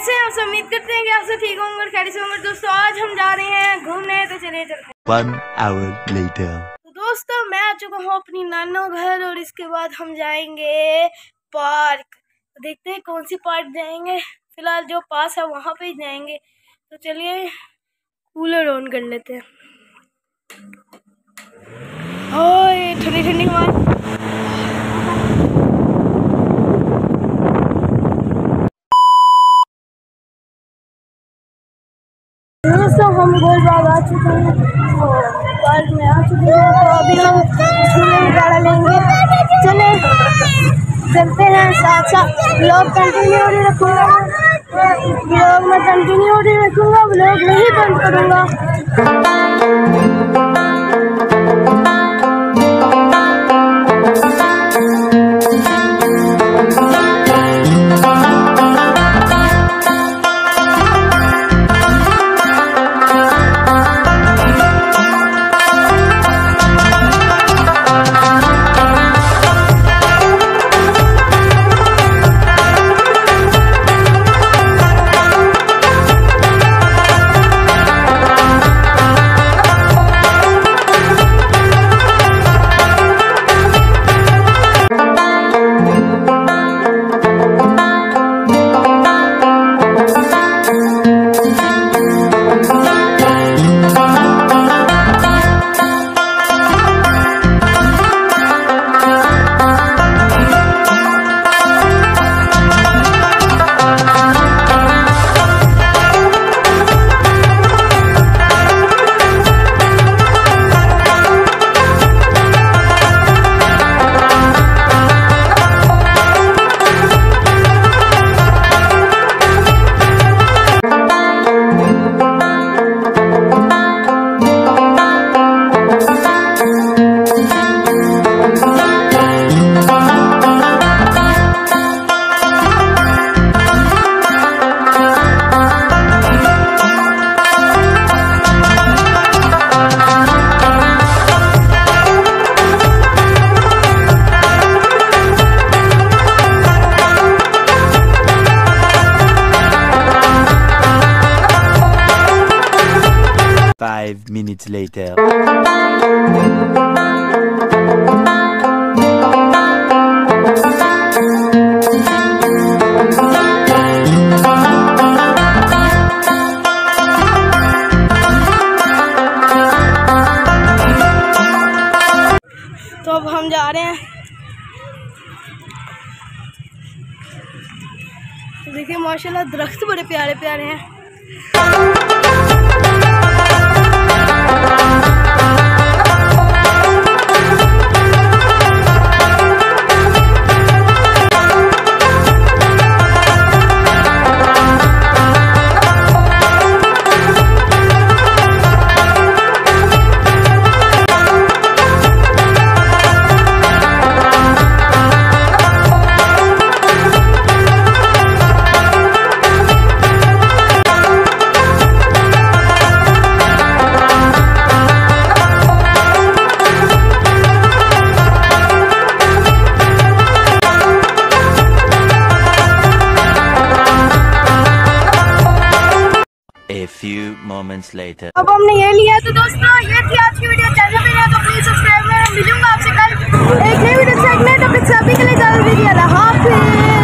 कैसे हैं? आप उम्मीद करते हैं कि आप सब ठीक होंगे और खैरियत से होंगे। दोस्तों आज हम जा रहे हैं घूमने, तो चलिए चलते हैं। 1 hour later. तो दोस्तों मैं आ चुका हूँ अपनी नाना घर और इसके बाद हम जाएंगे पार्क। तो देखते हैं कौन सी पार्क जाएंगे। फिलहाल जो पास है वहाँ पे ही जाएंगे। तो चलिए कूलर ऑन कर लेते हैं। ओए ठंडी ठंडी हवा। दोस्तों हम गोलबाग आ चुके हैं और पार्क में आ चुके हैं। तो अभी हम झूले में गाड़ा लेंगे। चले चलते हैं। साथ साथ ब्लॉग कंटिन्यू हो रखूँगा। ब्लॉग में कंटिन्यू हो रखूँगा। ब्लॉग नहीं बंद करूँगा। Five minutes later. तो अब हम जा रहे हैं। देखिए माशाल्लाह दरख्त बड़े प्यारे प्यारे हैं। A few moments later. अब हमने ये लिया। तो दोस्तों ये थी आज की वीडियो। चैनल पे नया तो प्लीज सब्सक्राइब करें। मिलूंगा आपसे कल एक नई वीडियो से। तब तक सभी के लिए इजाजत दीजिए। अल्लाह हाफिज़।